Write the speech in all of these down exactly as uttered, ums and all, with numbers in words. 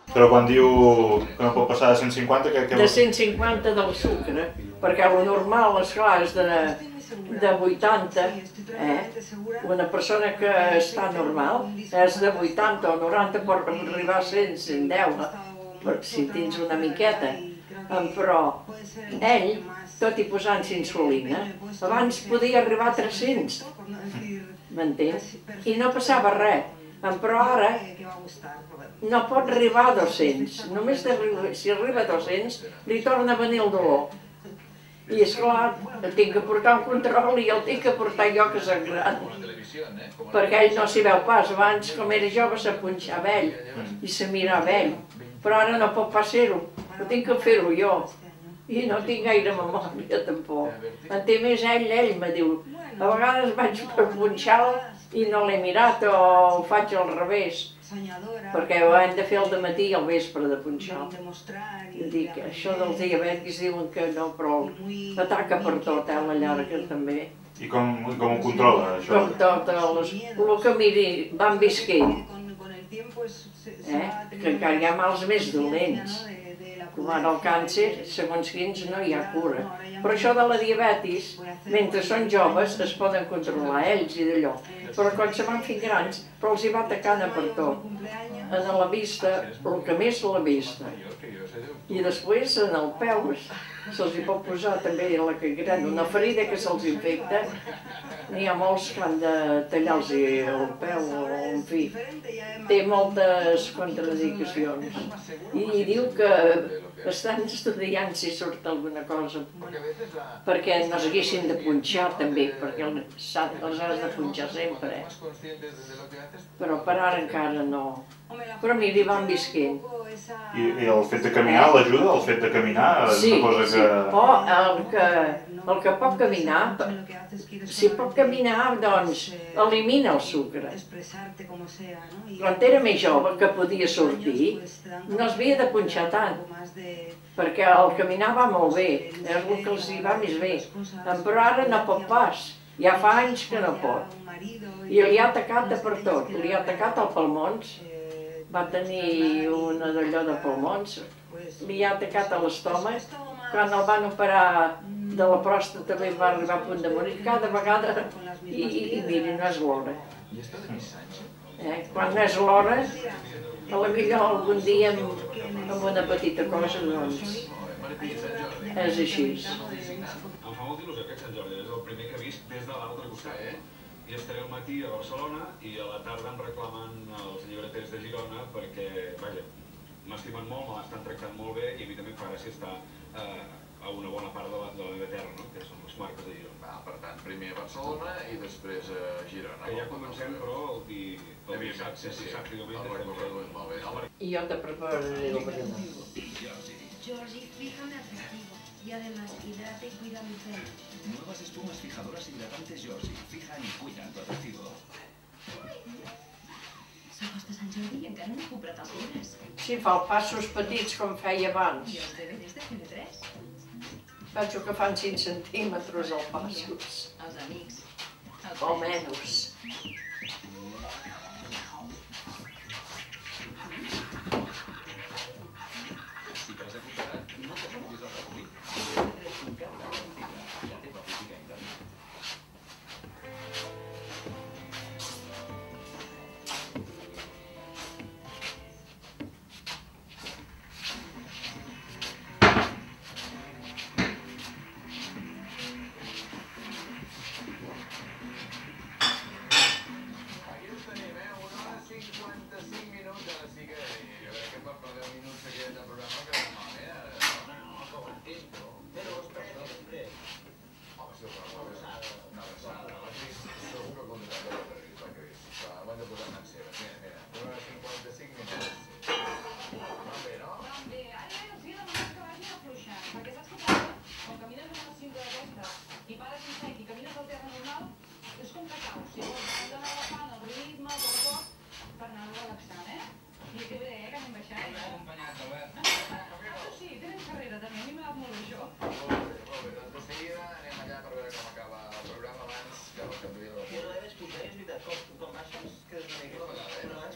Però quan diu que no pot passar de cent cinquanta, què De cent cinquanta del sucre, perquè el normal, esclar, és de, de vuitanta, eh? Una persona que està normal és de vuitanta o noranta, pot arribar a cent, cent deu, si tens una miqueta. Però ell, tot i posant-se insulina, abans podia arribar a tres-cents, m'entens? I no passava res. Però ara no pot arribar a dos-cents, només si arriba a dos-cents li torna a venir el dolor. I esclar, el tinc que portar un control i el tinc que portar jo que soc gran. Perquè ell no s'hi veu pas, abans com era jove se punxava ell i se mirava ell. Però ara no pot pas ser-ho, ho tinc que fer-ho jo. I no tinc gaire memòria tampoc. En té més ell, ell me diu, a vegades vaig per punxar-la i no l'he mirat o ho faig al revés, perquè ho hem de fer al dematí i al vespre de punxar. Dic, això dels diabètics diuen que no, però ataca per tot, eh, la llarga també. I com, com ho controla, això? Com tot, les, el que miri, van visquent, eh? Que encara hi ha mals més dolents. Com ara el càncer, segons quins no hi ha cura. Però això de la diabetis, mentre són joves, es poden controlar ells i d'allò. Però quan se van fent grans, però els hi va atacant per tot. En la vista, el que més la vista. I després en el peu, se'ls hi pot posar també la gangrena, una ferida que se'ls infecta. N'hi ha molts que han de tallar-los el peu, o en fi. Té moltes contraindicacions. I diu que estan estudiant si surt alguna cosa, perquè no s'haguessin de punxar també, perquè els has de punxar sempre. Però per ara encara no. Però mira, van visquent. I el fet de caminar l'ajuda? El fet de caminar és una cosa que... Sí, o el que pot caminar, si pot caminar, doncs elimina el sucre. Quan era més jove, que podia sortir, no es havia de punxar tant, perquè el caminar va molt bé, és el que els hi va més bé. Però ara no pot pas, ja fa anys que no pot. I li ha atacat per tot, li ha atacat als pulmons, va tenir una d'allò de pulmons, li ha atacat a l'estómac, quan el van operar de la pròstata també va arribar a punt de morir, cada vegada, i miri, no és l'hora. Quan no és l'hora, a la millor algun dia amb una petita cosa, doncs, és així. Em fa molta il·lusió aquest Sant Jordi, és el primer que he vist des de l'altre costat, eh? I estaré al matí a Barcelona i a la tarda em reclamen els llibreters de Girona perquè, vaja, m'estimen molt, me l'estan tractant molt bé i a mi també em fa gràcia estar a una bona part de la meva terra, que són les comarques de Girona. Per tant, primer a Barcelona i després a Girona. Que ja comencem, però, el dissabte, sí, dissabte i diumenge. El recorregut és molt bé. I jo te prepararé el berenar. Jordi, fíjame atractivo y además hidrata y cuida mi pelo. Nuevas espumas fijadoras hidratantes Jordi. Fijan y cuidan tu atractivo. S'acosta Sant Jordi i encara no he comprat els llibres. Sí, fa passos petits com feia abans. I els D V Ds de T V tres? Penso que fan cinc centímetres al passos. Els amics. O menys. Si t'has apuntat, no te n'oblidis de recollir. T V tres punt cat la botiga, la teva botiga internet. Jo no he d'explicar, és veritat, com baixes, que és una mica... Però abans ve de cinc minuts.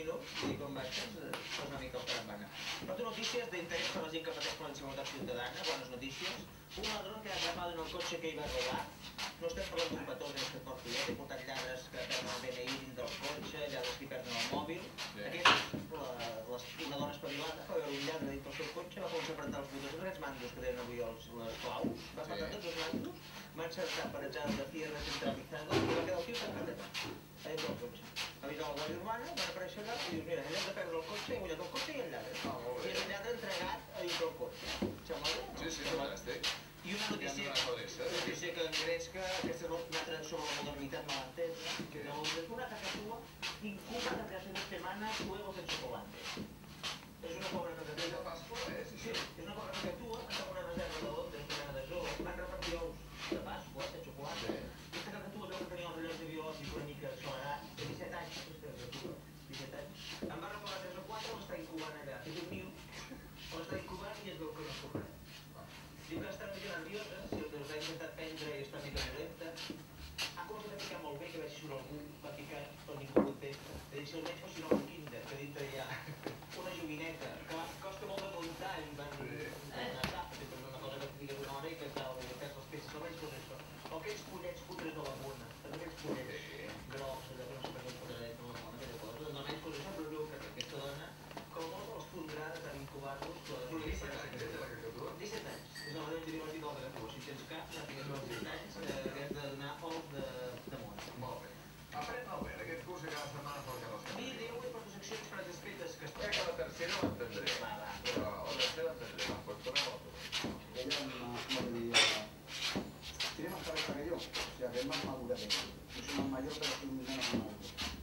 minuts i quan baixes fas una mica el tarambana. Però notícies d'interès per la gent que pateix per la inseguretat ciutadana, bones notícies. Un ladrón que ha atrapat en el cotxe que hi va robar. No estem parlant d'un petó de que porto jo, he portat lladres que perden el D N I dins del cotxe, lladres que perden el mòbil. Aquest, una dona espavilada, va veure un lladre dins del seu cotxe, va començar a apretar els botons d'aquests mandos que tenen avui els claus, va apretar tots els mandos, va encertar per atzar de fierre centralitzada i va quedar el tio tancat allà, a dins del cotxe. Va avisar la Guàrdia Urbana, van aparèixer allà i dius, mira, en lloc de perdre el cotxe, he guanyat el cotxe i el lladre. I és el lladre entregat a dins del cotxe. Sembla bé? Sí, sí, fantàstic. I una notícia, una notícia que engresca, aquesta és una altra sobre la modernitat mal entesa, que una cacatúa incuba desde hace dos semanas huevos en chocolate. És una pobra cacatúa. De Pasqua, eh? Sí, és una pobra cacatúa, està en una reserva de Londres, una mena de zoo, van repartir ous de Pasqua, de xocolata. Aquesta cacatúa veu que tenia el rellotge biològic una mica accelerat, de disset anys, aquesta cacatúa, disset anys. En va reparar tres o quatre, l'està incubant allà, és un niu, l'està incubant i es veu que no surt res. Diu que està una mica nerviosa, si els ha intentat prendre i està una mica violenta. Ha començat a picar molt bé, que veig si surt algú, va picar, però ningú ho té. De dir, si el veig fossin un kinder, que dintre hi ha una joguineta, que costa molt de muntar i van una tapa, que és una cosa que et digues una hora i que tal, i que fes les peces, el veig fos això. O aquells pollets putres de la mona, aquells pollets grocs, allò que no sé per què pollets de la mona, aquella cosa, no menys fos això, però veu que aquesta dona, com molts els pondrades a incubar-los, disset anys. És el rellotge biològic de la cacatúa. Si tens cap, ja tingues els disset anys, que has de donar ous de mona. Molt bé. Aprèn molt bé, aquest curs que cada setmana fa el que no es Mira, jo avui porto seccions frases fetes que crec que la tercera l'entendré. Va, va. Però la tercera l'entendré. Pues tornem a la Ella me diría, tiene más cabeza que yo, o sea que es más madura que yo. Yo soy más mayor, pero soy menos maduro.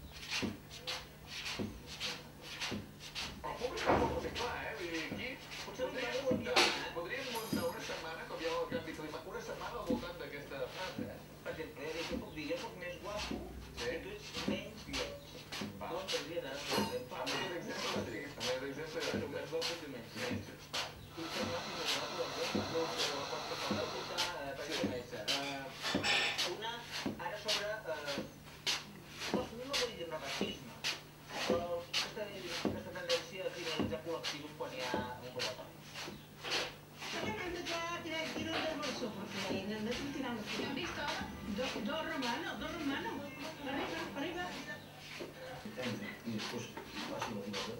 El públic és molt clar, eh? Vull dir, aquí podríem muntar, podríem muntar una setmana, com ja ho hem dit, una setmana al voltant d'aquesta frase, eh? Per exemple, jo puc dir, jo soc més guapo i tu ets menys lleig. No entendria de Amb aquest exemple, sí. Amb aquest exemple, soc més guapo i menys lleig. Tu ets més guapo i més guapo, doncs, no sé, la porta per la puta, per exemple, una, ara sobre, no vull dir racisme, però aquesta tendència a criminalitzar col·lectius quan hi ha un robatori. Tiro del bolso, porque en el tiramos. ¿Han visto? Dos do romanos, dos romanos. Arriba, arriba. Y después, así lo digo,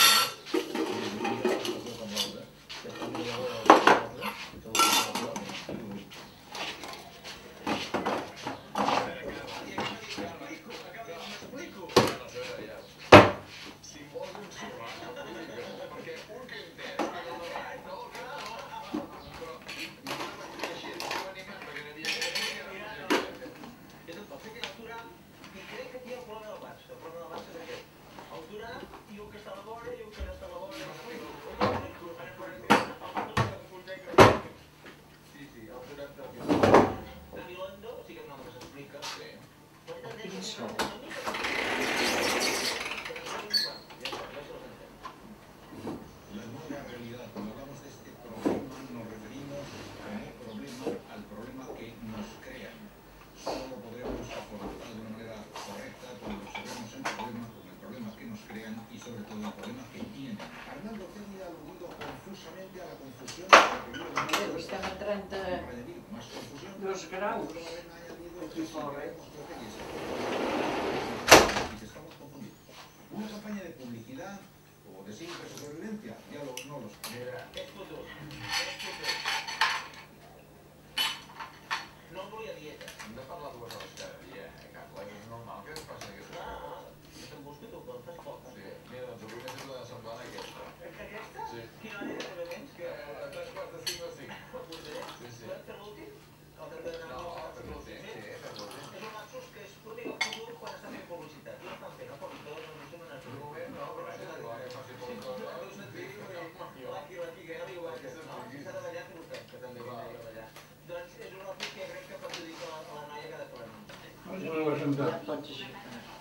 dos graus aquí fora. Una campaña de publicidad o de simple supervivencia, ya lo, no lo sé. Mira, és futur, és futur. No vull a dieta. Hem de parlar dues hores cada dia, eh, Carles? És normal que es passi aquesta No, cosa. no, jo te'n busco i tu em fas poc. Sí, mira, doncs avui m'he fet una setmana aquesta. Aquesta? Sí. Quina hora era més menys? Que a tres quarts de cinc o cinc. Sí, sí. Per l'últim? O t'hem d'anar No, a per l'últim, sí, per l'últim. És un lapsus que és l'únic al futur quan està fent publicitat. No estan fent, no? Perquè tots no són una... De moment no, però això és igual, que faci poc cosa. L'aqui, l'aqui, que era igual que no? S'ha de ballar fer-ho que també va de ballar. Doncs és un lapsus que crec que perjudica a la noia que ha de parlar. Ja pots aixecar.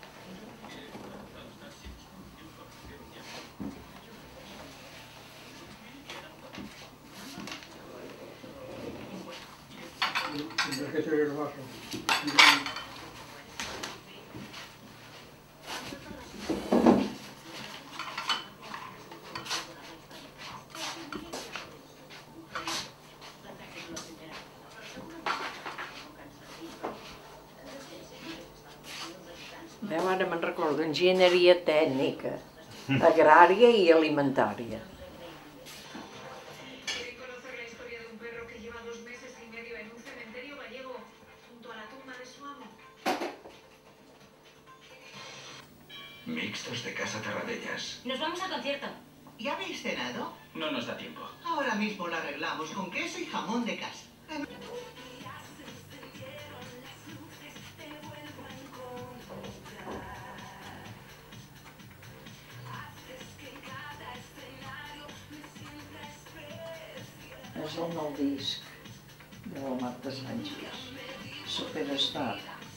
Que se el vaso. Eh, ara me'n recordo, enginyeria tècnica, agrària i alimentària. Mixtos de Casa Terradellas. Nos vamos al concierto. ¿Ya habéis cenado? No nos da tiempo. Ahora mismo lo arreglamos con queso y jamón de casa. És el nou disc de la Marta Sánchez, Superstar.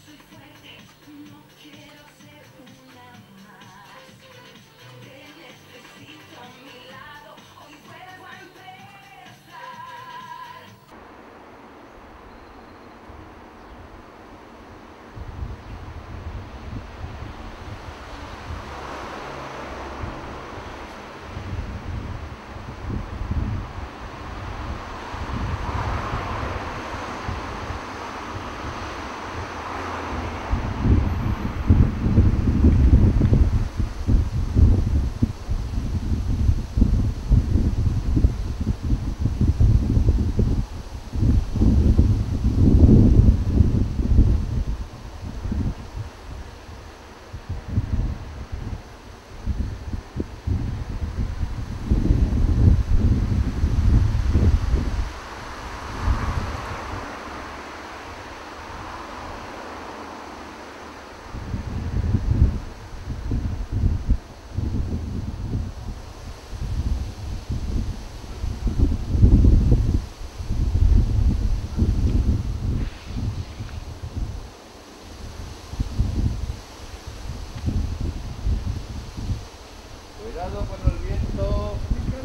Cuidado con el viento.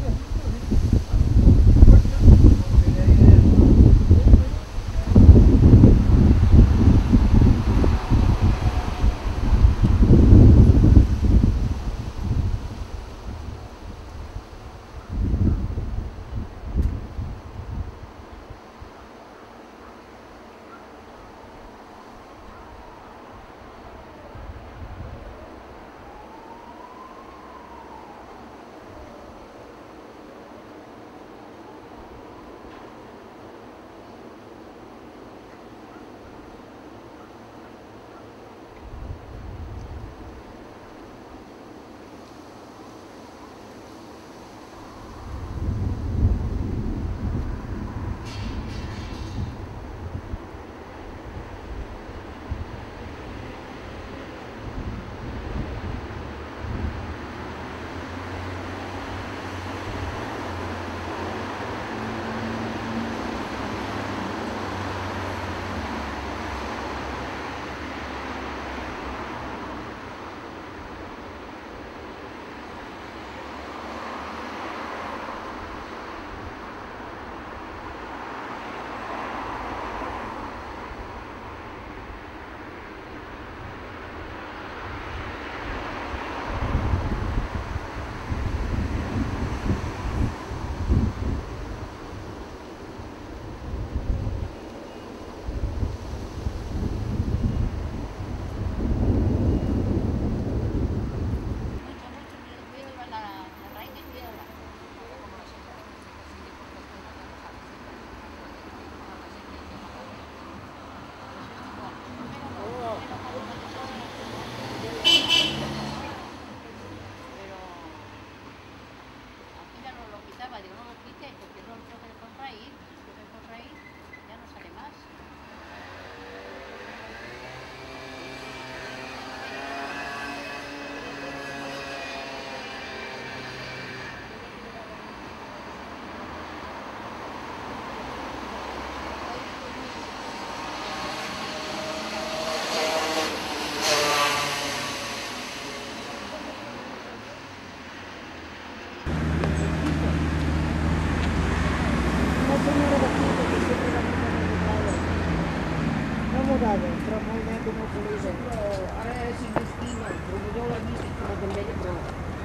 però movimento molt polític. Ara és intestino, el promotor l'ha vist com a també de prou.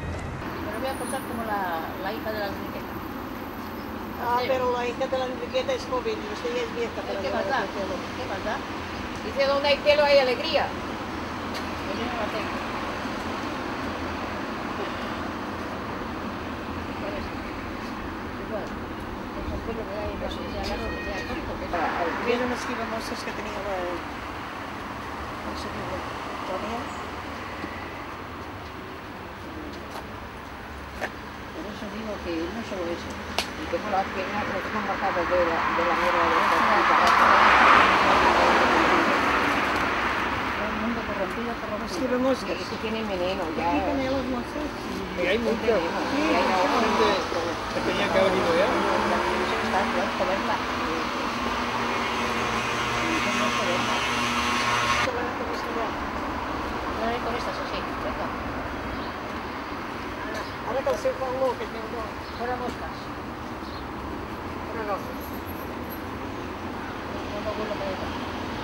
Pero voy a contar como la, la hija de la Enriqueta. Ah, pero la hija de la Enriqueta es joven, usted ya es vieja. ¿Qué más da? ¿Qué más da? Dice, donde hay pelo hay alegría. yo no la tengo. Igual, el pelo me da igual, ya largo, ya corto, pero... Vieron unas esquivamosas que tenía la... el señor Antonio. Por eso digo que no solo eso, y tengo las piernas, lo tengo marcado de la, de la mierda de esta todo el mundo corrompido, corrompido. Esquivamoscas. Es que tienen veneno, ya... Aquí tenía las moscas. Y hay mucho. Sí, Y hay gente que tenía que haber ido ya. Está loco verla. Dale con estas así, venga. Ara que el seu fa olor, aquest meu no. Fora moscas. Ara no. No me vuelvo a pegar.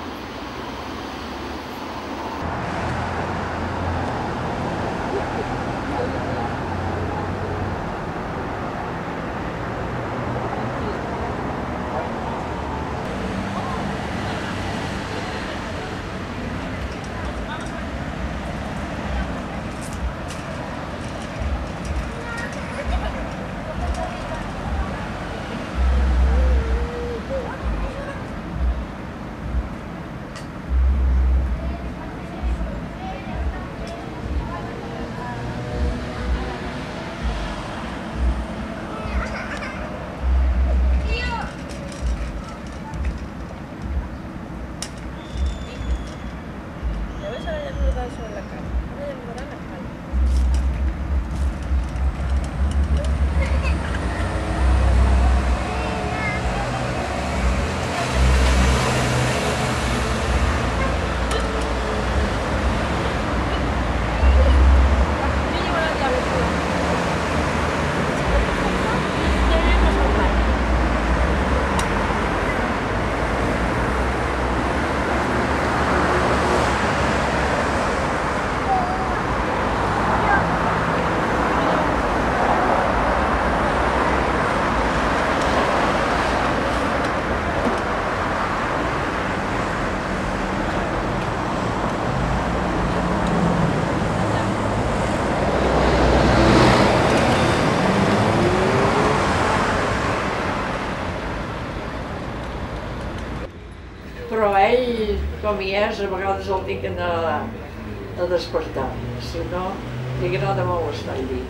Però ell, com hi és, a vegades el tinc d'anar a despertar. Si no, li agrada molt estar allí.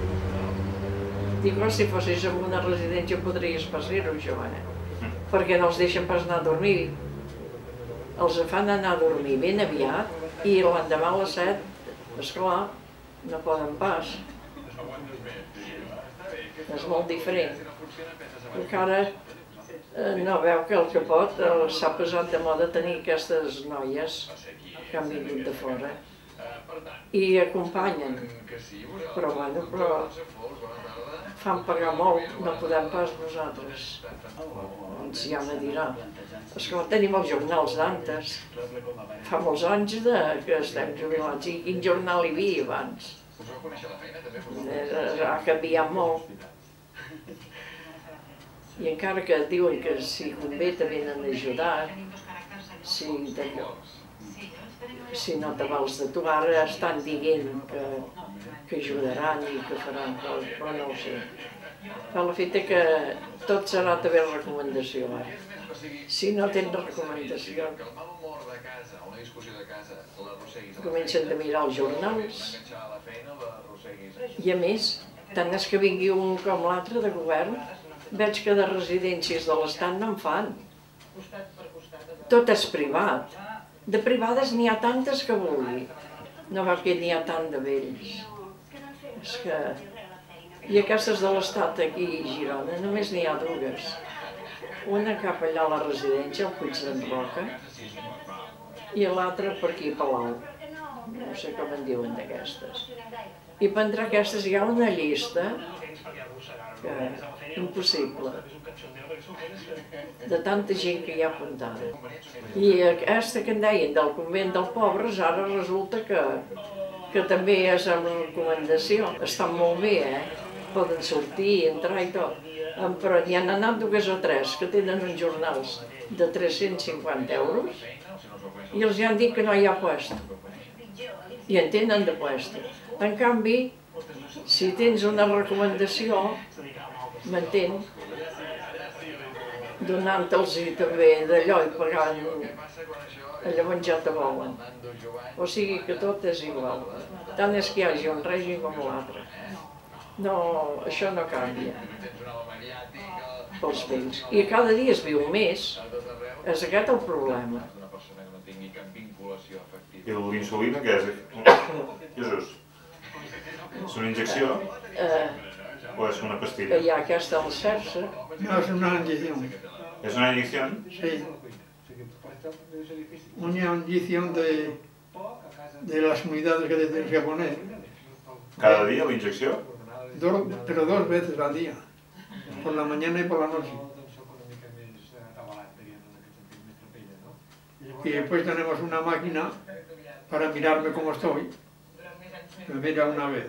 Dic, si fossis en una residència podries pas dir-ho, jo, eh? Perquè no els deixen pas anar a dormir. Els fan anar a dormir ben aviat i l'endemà a les set, esclar, no poden pas. És molt diferent. Encara no veu que el que pot s'ha posat de moda tenir aquestes noies que han vingut de fora i acompanyen, però bueno, però fan pagar molt, no podem pas nosaltres. Doncs ja me dirà. Esclar, tenim els jornals d'antes. Fa molts anys que estem jubilats i quin jornal hi havia abans. Ha canviat molt. I encara que diuen que si convé te venen a ajudar, si, te, si no te vols de tu, ara estan dient que, que ajudaran i que faran coses, però no ho sé. Fa la feta que tot serà també recomanació ara. Si no tens recomanació, comencen a mirar els jornals i a més, tant és que vingui un com l'altre de govern, veig que de residències de l'Estat no en fan. Tot és privat. De privades n'hi ha tantes que vulgui. No veu que n'hi ha tant de vells. És que... I aquestes de l'Estat aquí a Girona només n'hi ha dues. Una cap allà a la residència, al Puig d'en Roca, i l'altra per aquí a Palau. No sé com en diuen d'aquestes. I per entre aquestes hi ha una llista que impossible, de tanta gent que hi ha apuntada. I aquesta que en deien del convent dels pobres, ara resulta que, que també és amb recomanació. Estan molt bé, eh? Poden sortir, entrar i tot. Però n'hi han anat dues o tres que tenen uns jornals de tres-cents cinquanta euros i els han dit que no hi ha puesto. i en tenen de puesto. En canvi, si tens una recomanació, m'entén, donant-los també d'allò i pagant allò on ja te volen. O sigui que tot és igual. Tant és que hi hagi un règim com l'altre. No, això no canvia pels fills. I cada dia es viu més. És aquest el problema. I l'insulina què és? Jesús, és una injecció o és una pastilla? Hi ha aquesta al cerce. No, es una inyección. ¿Es una inyección? Sí. Una inyección de, de las unidades que te tienes que poner. ¿Cada día la inyección? Dos, pero dos veces al día. Por la mañana y por la noche. Y después tenemos una máquina para mirarme cómo estoy. Me mira una vez.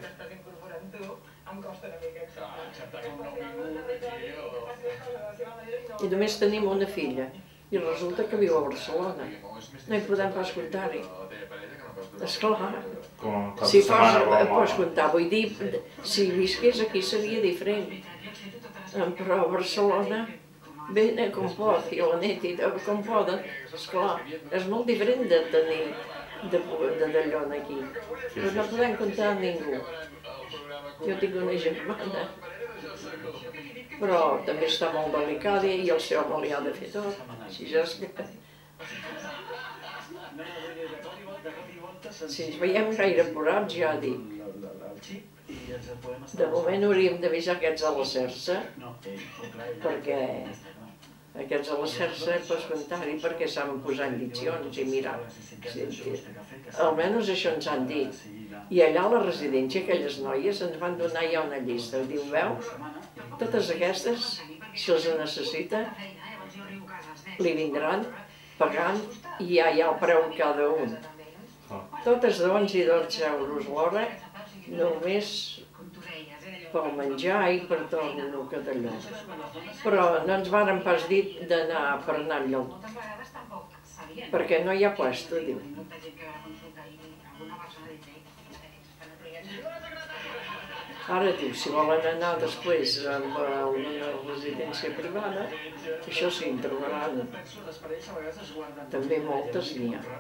I només tenim una filla. I resulta que viu a Barcelona. No hi podem pas comptar-hi. Esclar. Si fos, pots comptar, vull dir, si visqués aquí seria diferent. Però a Barcelona venen com pot, i la nit i com poden, esclar. És molt diferent de tenir d'allò aquí. Però no podem comptar a ningú. Jo tinc una germana, però també està molt delicada i el seu home li ha de fer tot. Si ja és que... Si ens veiem gaire apurats, ja dic. De moment hauríem d'avisar aquests a la Cersa, perquè aquests a la Cersa pots comptar-hi perquè saben posar indiccions i mirar. Almenys això ens han dit. I allà a la residència, aquelles noies ens van donar ja una llista. Diu, veus, totes aquestes, si les necessita, li vindran pagant i ja hi ha el preu cada un. Totes d'onze i dotze euros l'hora, només pel menjar i per tot el que d'allò. Però no ens varen pas dir d'anar per anar enlloc, perquè no hi ha puesto, diu. Ara diu, si volen anar després a una residència privada, això sí, en trobaran. També moltes n'hi ha.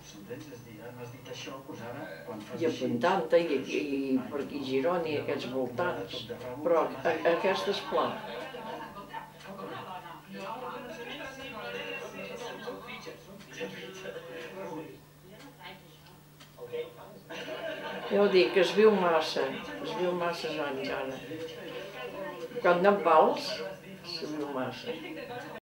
I apuntant-te, i per aquí Girona i aquests voltants, però aquestes pla. Ja ho dic, es viu massa, es viu massa anys ara. Quan no et vals, es viu massa.